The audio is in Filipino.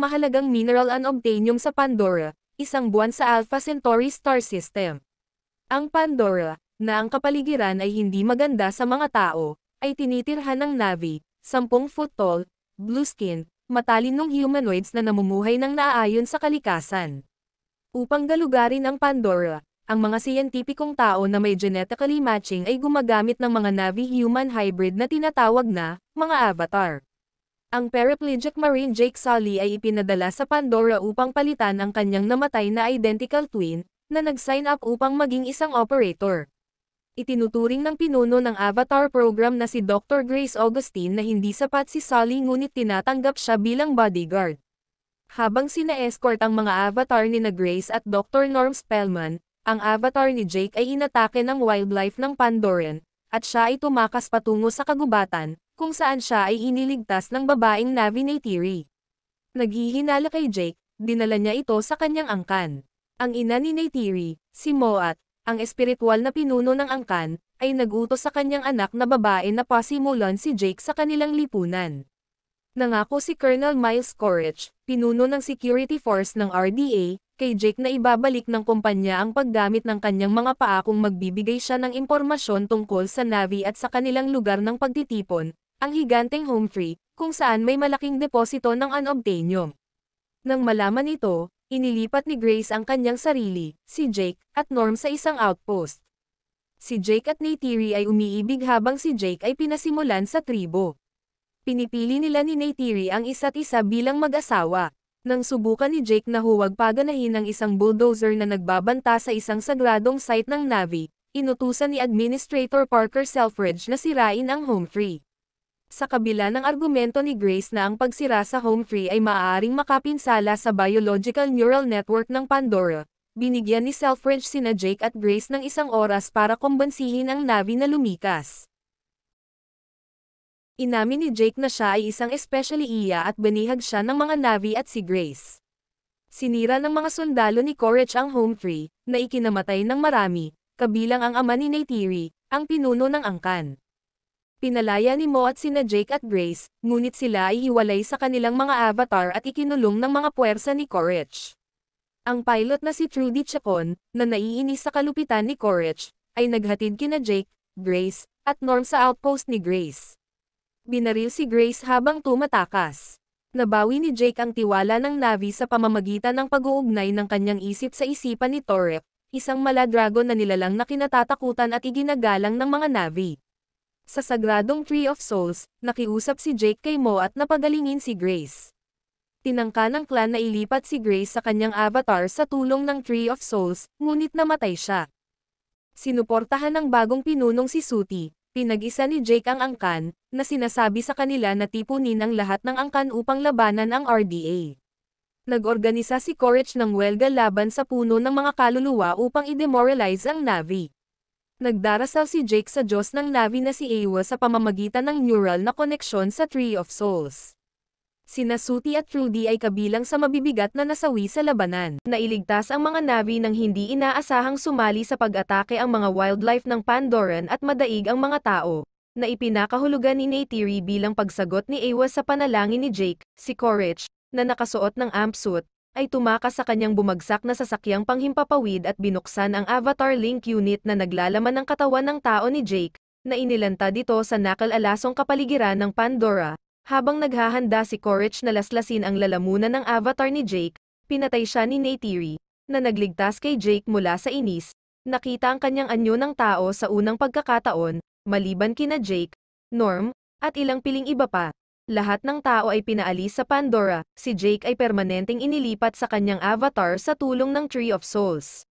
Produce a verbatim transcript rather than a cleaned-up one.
pinakamahalagang mineral unobtainium sa Pandora, isang buwan sa Alpha Centauri star system. Ang Pandora, na ang kapaligiran ay hindi maganda sa mga tao, ay tinitirhan ng Na'vi, sampung foot tall, blue-skin, matalinong humanoids na namumuhay ng naaayon sa kalikasan. Upang galugarin ang Pandora, ang mga siyentipikong tao na may genetically matching ay gumagamit ng mga Na'vi-human hybrid na tinatawag na mga avatar. Ang paraplegic Marine Jake Sully ay ipinadala sa Pandora upang palitan ang kanyang namatay na identical twin, na nag-sign up upang maging isang operator. Itinuturing ng pinuno ng Avatar program na si Doctor Grace Augustine na hindi sapat si Sully ngunit tinatanggap siya bilang bodyguard. Habang sina-escort ang mga avatar ni na Grace at Doctor Norm Spellman, ang avatar ni Jake ay inatake ng wildlife ng Pandoran, at siya ay tumakas patungo sa kagubatan, kung saan siya ay iniligtas ng babaeng Na'vi Neytiri. Naghihinala kay Jake, dinala niya ito sa kanyang angkan. Ang ina ni Neytiri, si Moat, ang espiritual na pinuno ng angkan, ay nag-utos sa kanyang anak na babae na pasimulan si Jake sa kanilang lipunan. Nangako si Colonel Miles Corrich, pinuno ng security force ng R D A, kay Jake na ibabalik ng kumpanya ang paggamit ng kanyang mga paa kung magbibigay siya ng impormasyon tungkol sa Na'vi at sa kanilang lugar ng pagtitipon, ang higanteng Humphrey, kung saan may malaking deposito ng unobtainium. Nang malaman ito, inilipat ni Grace ang kanyang sarili, si Jake, at Norm sa isang outpost. Si Jake at Neytiri ay umiibig habang si Jake ay pinasimulan sa tribo. Pinipili nila ni Neytiri ang isa't isa bilang mag-asawa. Nang subukan ni Jake na huwag paganahin ang isang bulldozer na nagbabanta sa isang sagradong site ng Na'vi, inutusan ni Administrator Parker Selfridge na sirain ang Humphrey. Sa kabila ng argumento ni Grace na ang pagsira sa Humphrey ay maaaring makapinsala sa biological neural network ng Pandora, binigyan ni Selfridge sina Jake at Grace ng isang oras para kumbansihin ang Na'vi na lumikas. Inamin ni Jake na siya ay isang especially iya at banihag siya ng mga Na'vi at si Grace. Sinira ng mga sundalo ni Corrich ang Humphrey, na ikinamatay ng marami, kabilang ang ama ni Neytiri, ang pinuno ng angkan. Pinalaya ni Mo at sina Jake at Grace, ngunit sila ay hiwalay sa kanilang mga avatar at ikinulong ng mga puwersa ni Corrich. Ang pilot na si Trudy Chacon, na naiinis sa kalupitan ni Corrich, ay naghatid kina Jake, Grace, at Norm sa outpost ni Grace. Binaril si Grace habang tumatakas. Nabawi ni Jake ang tiwala ng Na'vi sa pamamagitan ng pag-uugnay ng kanyang isip sa isipan ni Torek, isang maladragon na nilalang na kinatatakutan at iginagalang ng mga Na'vi. Sa sagradong Tree of Souls, nakiusap si Jake kay Mo at napagalingin si Grace. Tinangka ng clan na ilipat si Grace sa kanyang avatar sa tulong ng Tree of Souls, ngunit namatay siya. Sinuportahan ng bagong pinunong si Suti. Pinag-isa ni Jake ang angkan, na sinasabi sa kanila na tipunin ang lahat ng angkan upang labanan ang R D A. Nag-organisa si Corrich ng welga laban sa puno ng mga kaluluwa upang i-demoralize ang Na'vi. Nagdarasal si Jake sa Diyos ng Na'vi na si Eywa sa pamamagitan ng neural na koneksyon sa Tree of Souls. Sina Suti at Trudy ay kabilang sa mabibigat na nasawi sa labanan. Nailigtas ang mga Na'vi nang hindi inaasahang sumali sa pag-atake ang mga wildlife ng Pandoran at madaig ang mga tao, na ipinakahulugan ni Neytiri bilang pagsagot ni Eywa sa panalangin ni Jake. Si Corrich, na nakasuot ng ampsuit, ay tumakas sa kanyang bumagsak na sasakyang panghimpapawid at binuksan ang Avatar Link Unit na naglalaman ng katawan ng tao ni Jake, na inilantad dito sa nakal-alasong kapaligiran ng Pandora. Habang naghahanda si Corrich na laslasin ang lalamunan ng avatar ni Jake, pinatay siya ni Neytiri, na nagligtas kay Jake mula sa inis. Nakita ang kanyang anyo ng tao sa unang pagkakataon, maliban kina Jake, Norm, at ilang piling iba pa. Lahat ng tao ay pinaalis sa Pandora, si Jake ay permanenteng inilipat sa kanyang avatar sa tulong ng Tree of Souls.